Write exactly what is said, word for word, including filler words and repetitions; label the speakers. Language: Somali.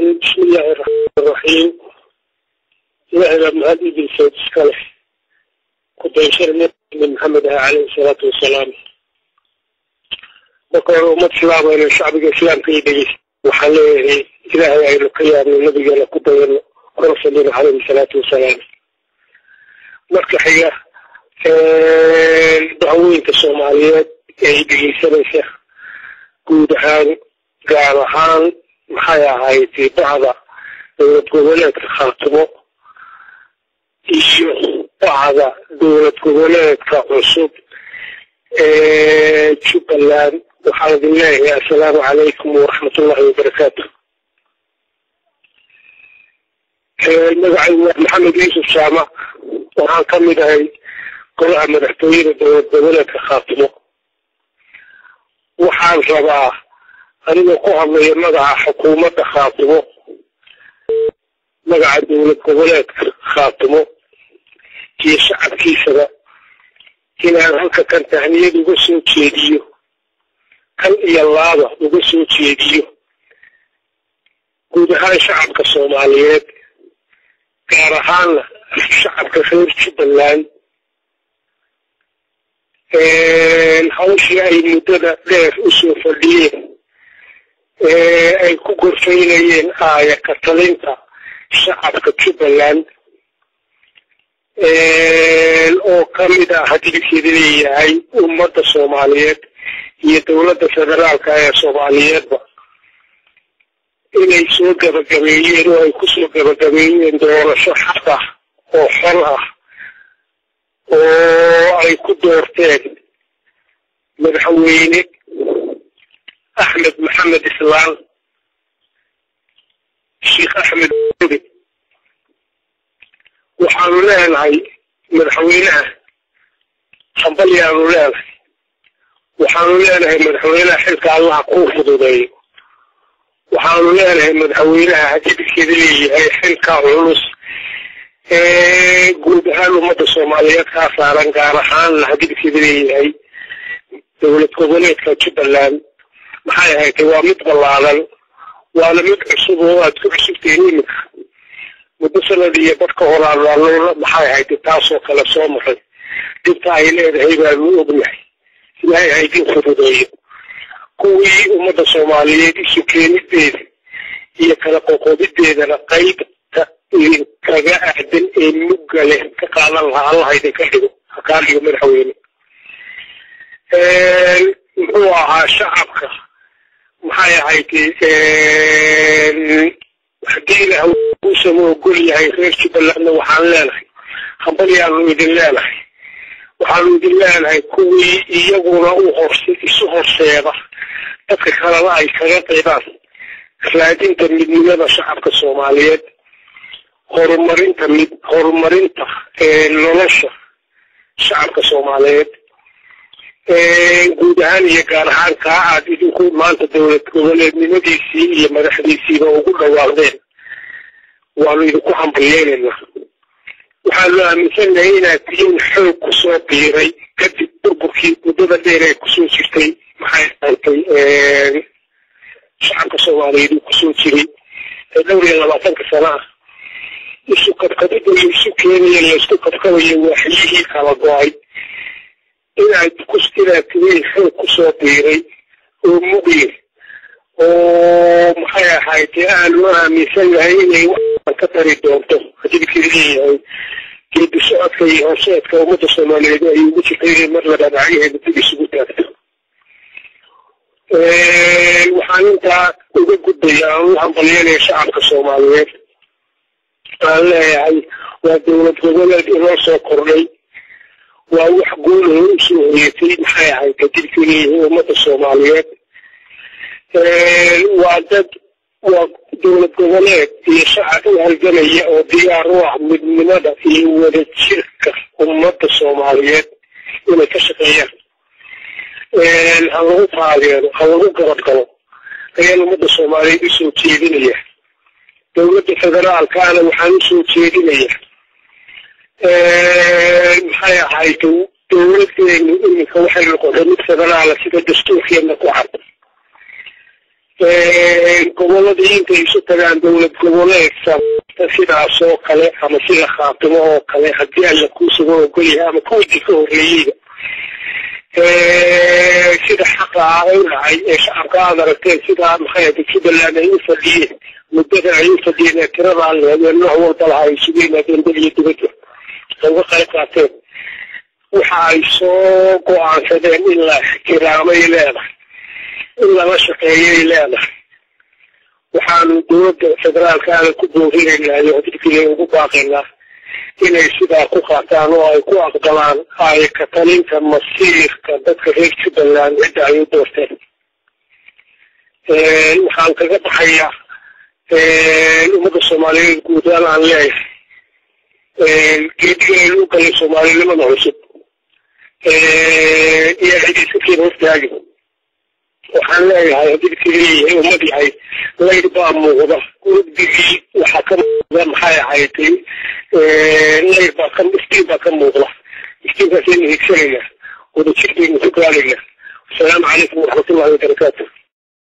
Speaker 1: بسم الله الرحمن الرحيم. إلهي لما هذه بالسيد سكاله كنت يشير من محمد عليه الصلاة والسلام وقال أمة السلام إلى الشعب الإسلام في يديه وحليه إلهي إلى القيام النبي قال كنت رسول عليه الصلاة والسلام مركحية دعوين الصوماليات يديه سنسة قودهان قارهان محايا هاي في بعض دولة goboleedka khaatimo iyo bacda dowlad goboleedka cusub ee Jubbaland waxaan idin leeyahay assalaamu calaykum waraxmatullaahi wabarakaatuh. magacaygu waa maxamed yuusuf jaamac waxaan ka mid ahay golaha madaxtooyada dowlad goboleedka khaatimo. waxaan rabaa anigoo ku hadlaya magaca xukuumadda khaatimo magaca dowlad goboleedka khaatimo iyo shacabkiisaba inaan halka kan tahniyad uga soo jeediyo kan iyo laaba uga soo jeediyo guud ahaan shacabka Soomaaliyeed gaar ahaanna shacabka reer Jubbaland hawshii ay muddada dheer u soo fadhiyeen ay ku gorfaynayeen aaya ka talinta shacabka Jubbaland oo ka mid ah hadalkeeda leeyahay ummadda Soomaaliyeed iyo dowladda federaalka ee Soomaaliyeedba inay soo gabagabeeyeen oo ay ku soo gabagabeeyeen doorasho xaq ah oo xor ah oo ay ku doorteen madaxweyne أحمد محمد إسلام الشيخ أحمد بن وحانو لهنهاي مدحوينه حنبليانو لهنهاي وحانو لهنهاي مدحوينه حلك الله قوف ضدي وحانو لهنهاي مدحوينه هجيب كذلي هاي حلك علوس قود هالو مدى الصوماليات كافاران قارحان هجيب كذلي هاي دولة goboleedka Jubbaland maxay ahayd waa mid balaalan waana mid cusub oo aad ku cusubteen muddo sanad iyo badka horaan maxay ahayd taasoo kala soo maray dibta ay leedahay baa loo ognahay ilaahay ay idin fududeeyo kuwii ummadda Soomaaliyeed isu keeniddeeda iyo kala qoqobideedana qaybta kaga aadan ee mugale ka qaadan lahaa Allah idinka dhigo ka dhigo madaxweyne muxuu ahaa shacabka maxay ahayd xageena uu samoo gol yahay reer Jubbaland waxaan leenahay hambalyaanu idin leenahay waxaanu idin leenahay kuwii iyaguna u horsay isu horseeda dadka kalena ay kaga qaybaan raadinta midnimada shacabka Soomaaliyeed horumarinta mid horumarinta ee nolosha shacabka Soomaaliyeed guud ahaan iyo gaar ahaan ka aad idinku maanta dowlad goboleednimadiisii iyo madaxdiisiiba ugu dhawaaqdeen waanu idinku hambalyeynayna waxaanu aaminsanahay inaad tihiin xoog ku soo biiray kadib burburkii muddada dheer ee kusoo jirtay maxay tahay shacabka Soomaaliyeed kusoo jiray ee dhowr iyo labaatanka sano ah isu kabkabida iyo isu keenaya iyo isku kabkabaya waxyihii kala go'ay inaad ku istiraatiday xoog ku soo biiray oo mugli oo maxay ahayd aan u aaminsanahay inay wax ka tari doonto hadii keliya geedi socodka iyo horseedka ummadda Soomaaliyeed ay ugu jirtay mar la dhaacay dib isugu taagto waxaan intaa uga gudbayaa oo hambalyeynaya shacabka Soomaaliyeed aan leeyahay waa dowlad goboleed inoo soo kordhay waa wax guul u soo horeeyay maxay ahayd kadibkii ummadda Soomaaliyeed waa dad waa dowlad goboleed iyo shacab u halgamaya oo diyaar u ah midnimada iyo wadajirka ummadda Soomaaliyeed inay ka shaqeeyaan ha lagu taageero ha lagu garab galo ayaan ummadda Soomaaliyeed u soo jeedinaya dowladda federaalkaana waxaan u soo jeedinaya maxay ahayd dowladdeenu iminka waxay noqotay mid federaala sida dastuurkeena ku cad gobolladii intay isu tagaan dowlad goboleedka sidaas oo kale ama sida khaatimo oo kale haddii alla kuusuga ogolyahay ama kuwii ka horreeyeyba sida xaqa ah u dhacay ee shacabka aad aragteen sida maxay ahayd jubbaland ay u fadhiyeen muddada ay u fadhiyeen ee tirada aan leedeen nooc walba laha ay isugu yimaadeen dal iyo dibadda ay uga qayb qaateen waxa ay soo go-aansadeen in la ixtiraamay leedahay in lala shaqeeyay leedahay waxaanu dowladda federaalka aada ku boorinaynaa iyo dadkii ugu baaqaynaa inay sidaa ku qaataan oo ay ku aqbalaan ay ka talinta masiirka dadka reer jubbaland cidda ay u doorteen waxaan kaga baxayaa ummadda soomaaliyeed guud ahaan aan leeyahay geedigeenu u galay soomaalinimada cusub iyo cidiisakiin hortaagin waxaan leeyahay hadidkii leeyahay ummad yahay layr baa muuqda mugdigii waxaa ka muuqda maxay ahaydey layr baa ka iftiin baa ka muuqda iftiinkaasaynu higsanayna wadajir baynu ku gaalaynaa asalaamu calaykum waraxmatullahi wabarakaatu